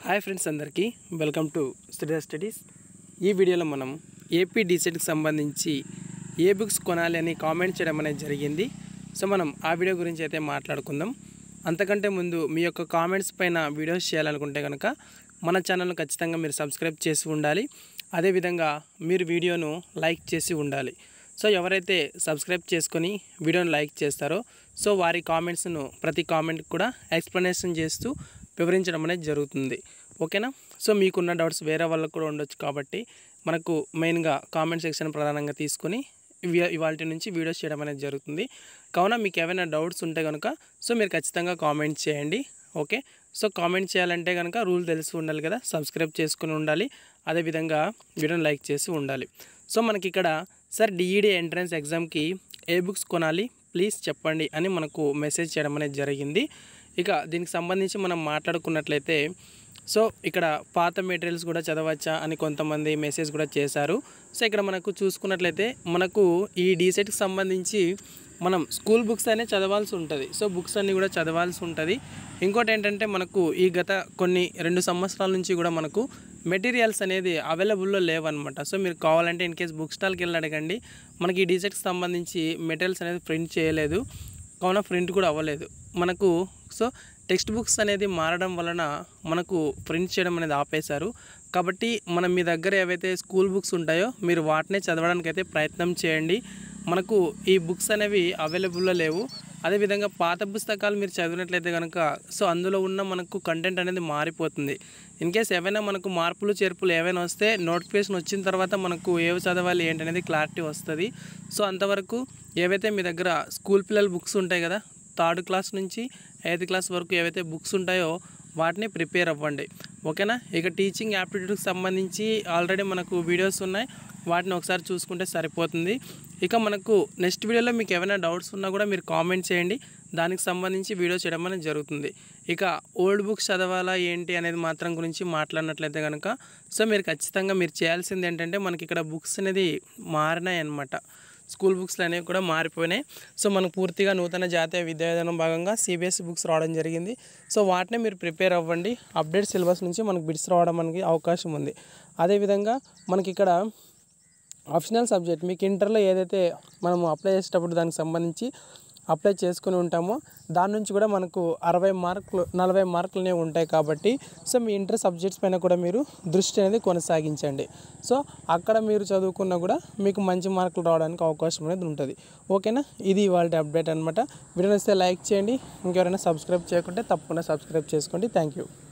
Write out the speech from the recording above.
Hi friends అందరికీ welcome to studies. ఈ వీడియోలో మనం ఏపీ డిసెట్కి సంబంధించి ఏ బుక్స్ కొనాలి అని కామెంట్ చేయడం అనేది జరిగింది. సో మనం ఆ వీడియో గురించి అయితే మాట్లాడుకుందాం. అంతకంటే ముందు మీ యొక్క కామెంట్స్ పైన వీడియోస్ చేయాలనుకుంటే కనుక మన ఛానల్ను ఖచ్చితంగా మీరు సబ్స్క్రైబ్ చేసి ఉండాలి. అదేవిధంగా మీరు వీడియోను లైక్ చేసి ఉండాలి. సో ఎవరైతే సబ్స్క్రైబ్ చేసుకొని వీడియోను లైక్ చేస్తారో సో వారి కామెంట్స్ను ప్రతి కామెంట్ కూడా ఎక్స్ప్లెనేషన్ చేస్తూ వివరించడం అనేది జరుగుతుంది. ఓకేనా? సో మీకున్న డౌట్స్ వేరే వాళ్ళకు కూడా ఉండొచ్చు కాబట్టి మనకు మెయిన్గా కామెంట్ సెక్షన్ ప్రధానంగా తీసుకొని ఇవాళ నుంచి వీడియోస్ చేయడం అనేది జరుగుతుంది. కావున మీకు ఏమైనా డౌట్స్ ఉంటే కనుక సో మీరు ఖచ్చితంగా కామెంట్ చేయండి. ఓకే, సో కామెంట్ చేయాలంటే కనుక రూల్ తెలిసి ఉండాలి కదా, సబ్స్క్రైబ్ చేసుకుని ఉండాలి, అదేవిధంగా వీడియోని లైక్ చేసి ఉండాలి. సో మనకి ఇక్కడ సార్ డిఈడి ఎంట్రన్స్ ఎగ్జామ్కి ఏ బుక్స్ కొనాలి ప్లీజ్ చెప్పండి అని మనకు మెసేజ్ చేయడం అనేది జరిగింది. ఇక దీనికి సంబంధించి మనం మాట్లాడుకున్నట్లయితే సో ఇక్కడ పాత మెటీరియల్స్ కూడా చదవచ్చా అని కొంతమంది మెసేజ్ కూడా చేశారు. సో ఇక్కడ మనకు చూసుకున్నట్లయితే మనకు ఈ డీసెట్కి సంబంధించి మనం స్కూల్ బుక్స్ అనే చదవాల్సి ఉంటుంది. సో బుక్స్ అన్నీ కూడా చదవాల్సి ఉంటుంది. ఇంకోటి ఏంటంటే మనకు ఈ గత కొన్ని 2 సంవత్సరాల నుంచి కూడా మనకు మెటీరియల్స్ అనేది అవైలబుల్లో లేవన్నమాట. సో మీరు కావాలంటే ఇన్ కేస్ బుక్ స్టాల్కి వెళ్ళి అడగండి. మనకి ఈ డీసెట్కి సంబంధించి మెటీరియల్స్ అనేది ప్రింట్ చేయలేదు, కావున ప్రింట్ కూడా అవ్వలేదు మనకు. సో టెక్స్ట్ బుక్స్ అనేది మారడం వలన మనకు ప్రింట్ చేయడం అనేది ఆపేశారు. కాబట్టి మనం మీ దగ్గర ఏవైతే స్కూల్ బుక్స్ ఉంటాయో మీరు వాటినే చదవడానికి అయితే ప్రయత్నం చేయండి. మనకు ఈ బుక్స్ అనేవి అవైలబుల్లో లేవు. అదేవిధంగా పాత పుస్తకాలు మీరు చదివినట్లయితే కనుక సో అందులో ఉన్న మనకు కంటెంట్ అనేది మారిపోతుంది. ఇన్ కేస్ ఏవైనా మనకు మార్పులు చేర్పులు ఏవైనా వస్తే నోటిఫికేషన్ వచ్చిన తర్వాత మనకు ఏవి చదవాలి ఏంటనేది క్లారిటీ వస్తుంది. సో అంతవరకు ఏవైతే మీ దగ్గర స్కూల్ పిల్లల బుక్స్ ఉంటాయి కదా, 3rd క్లాస్ నుంచి 8th క్లాస్ వరకు ఏవైతే బుక్స్ ఉంటాయో వాటిని ప్రిపేర్ అవ్వండి. ఓకేనా? ఇక టీచింగ్ యాప్టిట్యూడ్కి సంబంధించి ఆల్రెడీ మనకు వీడియోస్ ఉన్నాయి, వాటిని ఒకసారి చూసుకుంటే సరిపోతుంది. ఇక మనకు నెక్స్ట్ వీడియోలో మీకు ఏమైనా డౌట్స్ ఉన్నా కూడా మీరు కామెంట్ చేయండి, దానికి సంబంధించి వీడియో చేయడం అనేది జరుగుతుంది. ఇక ఓల్డ్ బుక్స్ చదవాలా ఏంటి అనేది మాత్రం గురించి మాట్లాడినట్లయితే కనుక సో మీరు ఖచ్చితంగా మీరు చేయాల్సింది ఏంటంటే మనకి ఇక్కడ బుక్స్ అనేది మారినాయి అన్నమాట. స్కూల్ బుక్స్లు అనేవి కూడా మారిపోయినాయి. సో మనకు పూర్తిగా నూతన జాతీయ విద్యా విధానం భాగంగా సిబిఎస్ఈ బుక్స్ రావడం జరిగింది. సో వాటిని మీరు ప్రిపేర్ అవ్వండి. అప్డేట్ సిలబస్ నుంచి మనకు బిట్స్ రావడం మనకి అవకాశం ఉంది. అదేవిధంగా మనకి ఇక్కడ ఆప్షనల్ సబ్జెక్ట్ మీకు ఇంటర్లో ఏదైతే మనము అప్లై చేసేటప్పుడు దానికి సంబంధించి అప్లై చేసుకుని ఉంటామో దాని నుంచి కూడా మనకు 40 మార్కులనే ఉంటాయి. కాబట్టి సో మీ ఇంటర్ సబ్జెక్ట్స్ పైన కూడా మీరు దృష్టి అనేది కొనసాగించండి. సో అక్కడ మీరు చదువుకున్నా కూడా మీకు మంచి మార్కులు రావడానికి అవకాశం అనేది ఉంటుంది. ఓకేనా? ఇది ఇవాళ అప్డేట్ అనమాట. వీడియో నచ్చితే లైక్ చేయండి. ఇంకెవరైనా సబ్స్క్రైబ్ చేయకుంటే తప్పకుండా సబ్స్క్రైబ్ చేసుకోండి. Thank you.